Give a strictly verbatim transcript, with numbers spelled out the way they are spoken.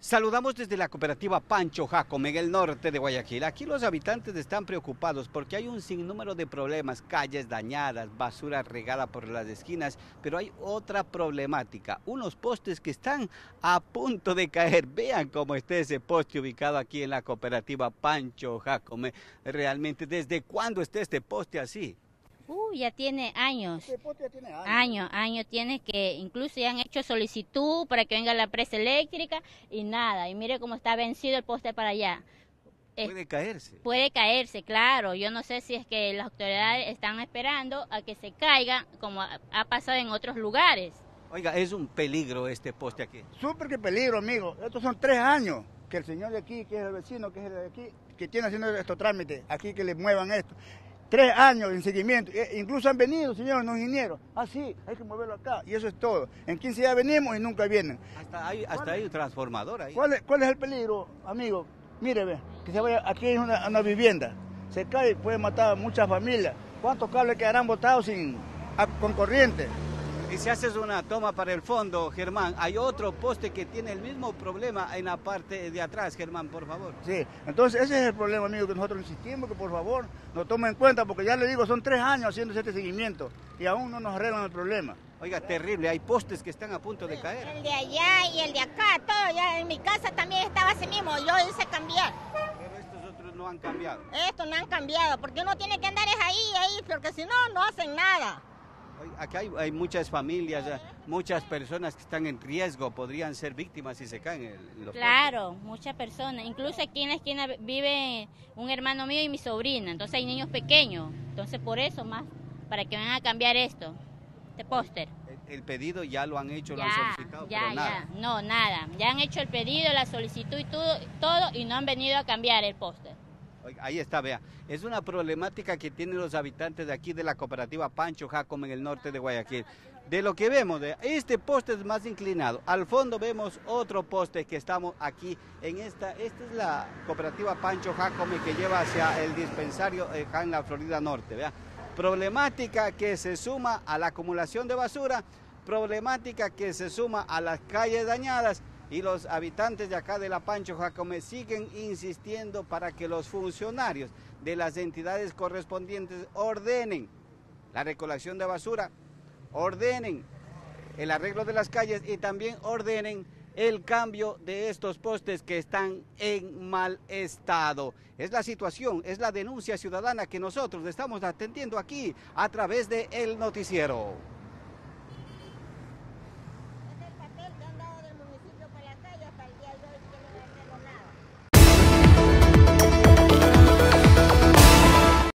Saludamos desde la cooperativa Pancho Jácome en el norte de Guayaquil. Aquí los habitantes están preocupados porque hay un sinnúmero de problemas, calles dañadas, basura regada por las esquinas, pero hay otra problemática, unos postes que están a punto de caer. Vean cómo está ese poste ubicado aquí en la cooperativa Pancho Jácome. Realmente, ¿desde cuándo está este poste así? Uh, ya tiene años. Este poste ya tiene años. Años, años tiene que, incluso ya han hecho solicitud para que venga la presa eléctrica y nada. Y mire cómo está vencido el poste para allá. Puede caerse. Puede caerse, claro. Yo no sé si es que las autoridades están esperando a que se caiga, como ha, ha pasado en otros lugares. Oiga, es un peligro este poste aquí. Súper que peligro, amigo. Estos son tres años que el señor de aquí, que es el vecino, que es el de aquí, que tiene haciendo estos trámites, aquí que le muevan esto. Tres años en seguimiento, e incluso han venido, señores, los ingenieros, ah sí, hay que moverlo acá, y eso es todo. En quince días venimos y nunca vienen. Hasta hay, hasta hay un transformador ahí. ¿Cuál es, cuál es el peligro, amigo? Mire, ve, que se vaya, aquí hay una, una vivienda, se cae, puede matar a muchas familias. ¿Cuántos cables quedarán botados sin, a, con corriente? Y si haces una toma para el fondo, Germán, hay otro poste que tiene el mismo problema en la parte de atrás, Germán, por favor. Sí, entonces ese es el problema, amigo, que nosotros insistimos que por favor nos tomen en cuenta, porque ya le digo, son tres años haciendo este seguimiento y aún no nos arreglan el problema. Oiga, terrible, hay postes que están a punto de caer. El de allá y el de acá, todo, ya en mi casa también estaba así mismo, yo hice cambiar. Pero estos otros no han cambiado. Estos no han cambiado, porque uno tiene que andar es ahí, ahí, porque si no, no hacen nada. Aquí hay, hay muchas familias, muchas personas que están en riesgo, podrían ser víctimas si se caen el, los Claro, postes. Muchas personas. Incluso aquí en la esquina vive un hermano mío y mi sobrina, entonces hay niños pequeños. Entonces por eso más, para que vengan a cambiar esto, este póster. El, el pedido ya lo han hecho, ya, lo han solicitado, ya, pero nada. Ya. No, nada. Ya han hecho el pedido, la solicitud y todo, todo y no han venido a cambiar el póster. Ahí está, vea. Es una problemática que tienen los habitantes de aquí de la cooperativa Pancho Jácome en el norte de Guayaquil. De lo que vemos, de este poste es más inclinado. Al fondo vemos otro poste que estamos aquí en esta. Esta es la cooperativa Pancho Jácome que lleva hacia el dispensario en la Florida Norte, vea. Problemática que se suma a la acumulación de basura, problemática que se suma a las calles dañadas. Y los habitantes de acá de la Pancho Jácome siguen insistiendo para que los funcionarios de las entidades correspondientes ordenen la recolección de basura, ordenen el arreglo de las calles y también ordenen el cambio de estos postes que están en mal estado. Es la situación, es la denuncia ciudadana que nosotros estamos atendiendo aquí a través de El Noticiero.